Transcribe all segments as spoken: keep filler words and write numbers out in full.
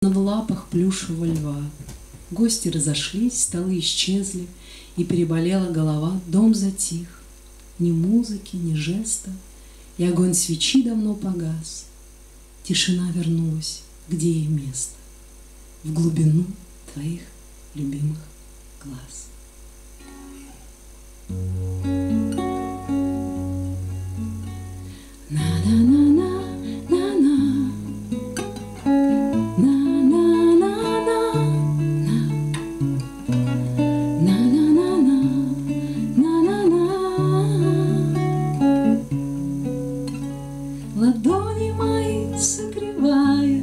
в лапах плюшевого льва. Гости разошлись, столы исчезли, и переболела голова, дом затих. Ни музыки, ни жеста, и огонь свечи давно погас. Тишина вернулась, где ей место, в глубину твоих любимых глаз. Ладони мои согревая,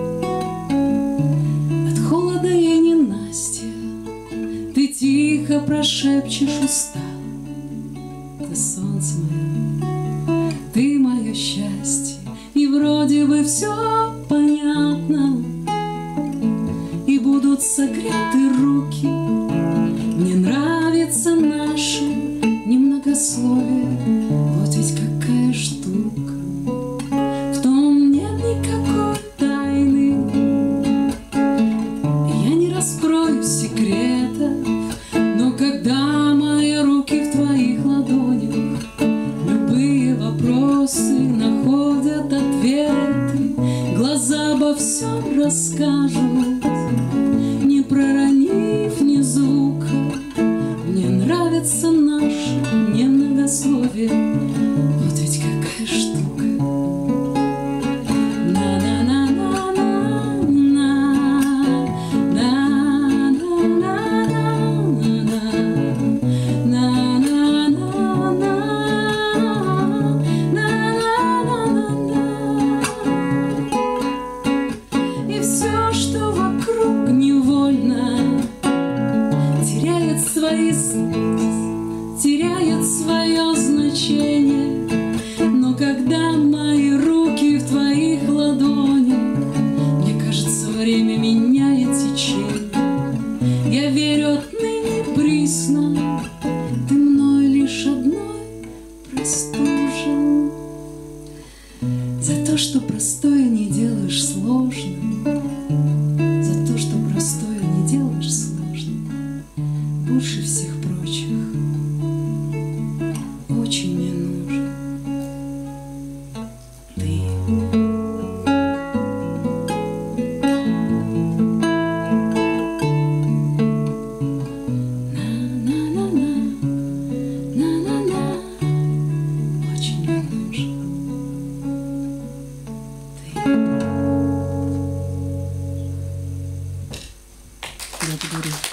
от холода и ненастья ты тихо прошепчешь устал: ты солнце мое, ты мое счастье. И вроде бы все понятно, и будут согреты руки. Мне нравится наше немногословие, вот ведь какая штука. В том нет никакой тайны, я не раскрою секретов, но когда мои руки в твоих ладонях, любые вопросы находят ответы, глаза обо всем расскажут, не проронив ни звука. Мне нравится наше немногословие, вот ведь какая штука. И все, что вокруг, невольно теряет свои, теряет свое значение. Но когда мои руки в твоих ладонях, мне кажется, время меняет течение. Я верю отныне присно, ты мной лишь одной простужен. За то, что простое не делаешь сложным, за то, что простое не делаешь сложным, больше всех прочих очень мне нужен ты. На-на-на-на, на-на-на, очень мне нужен ты. Благодарю.